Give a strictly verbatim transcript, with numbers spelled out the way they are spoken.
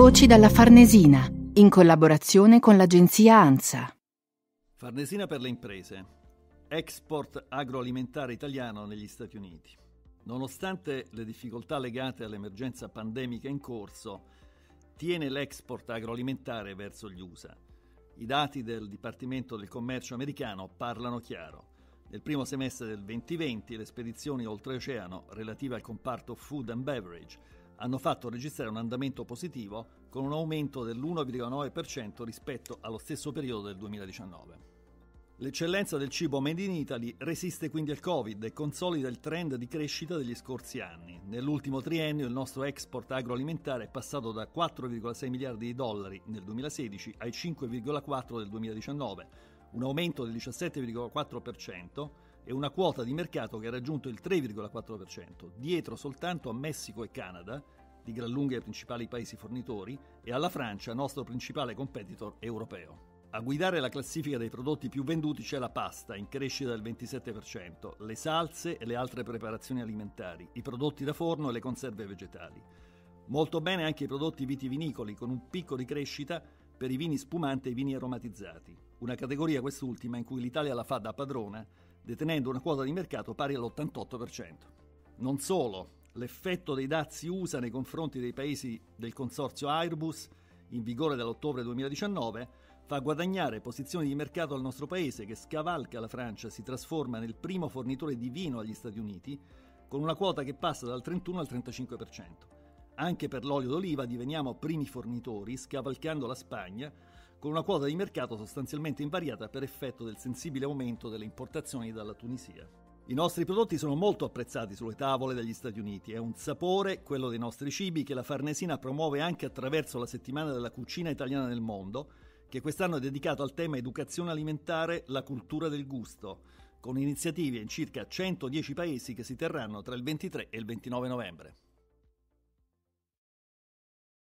Voci dalla Farnesina, in collaborazione con l'agenzia ANSA. Farnesina per le imprese. Export agroalimentare italiano negli Stati Uniti. Nonostante le difficoltà legate all'emergenza pandemica in corso, tiene l'export agroalimentare verso gli U S A. I dati del Dipartimento del Commercio americano parlano chiaro. Nel primo semestre del duemilaventi le spedizioni oltreoceano relative al comparto food and beverage hanno fatto registrare un andamento positivo con un aumento dell'uno virgola nove per cento rispetto allo stesso periodo del duemiladiciannove. L'eccellenza del cibo made in Italy resiste quindi al Covid e consolida il trend di crescita degli scorsi anni. Nell'ultimo triennio il nostro export agroalimentare è passato da quattro virgola sei miliardi di dollari nel duemilasedici ai cinque virgola quattro del duemiladiciannove, un aumento del diciassette virgola quattro per cento e una quota di mercato che ha raggiunto il tre virgola quattro per cento, dietro soltanto a Messico e Canada, di gran lunga i principali paesi fornitori, e alla Francia, nostro principale competitor europeo. A guidare la classifica dei prodotti più venduti c'è la pasta, in crescita del ventisette per cento, le salse e le altre preparazioni alimentari, i prodotti da forno e le conserve vegetali. Molto bene anche i prodotti vitivinicoli, con un picco di crescita per i vini spumanti e i vini aromatizzati, una categoria quest'ultima in cui l'Italia la fa da padrona, detenendo una quota di mercato pari all'ottantotto per cento. Non solo, l'effetto dei dazi U S A nei confronti dei paesi del consorzio Airbus, in vigore dall'ottobre duemiladiciannove, fa guadagnare posizioni di mercato al nostro paese, che scavalca la Francia, si trasforma nel primo fornitore di vino agli Stati Uniti, con una quota che passa dal trentuno al trentacinque per cento. Anche per l'olio d'oliva diveniamo primi fornitori, scavalcando la Spagna, con una quota di mercato sostanzialmente invariata per effetto del sensibile aumento delle importazioni dalla Tunisia. I nostri prodotti sono molto apprezzati sulle tavole degli Stati Uniti. È un sapore, quello dei nostri cibi, che la Farnesina promuove anche attraverso la settimana della cucina italiana nel mondo, che quest'anno è dedicato al tema educazione alimentare, la cultura del gusto, con iniziative in circa centodieci paesi che si terranno tra il ventitré e il ventinove novembre.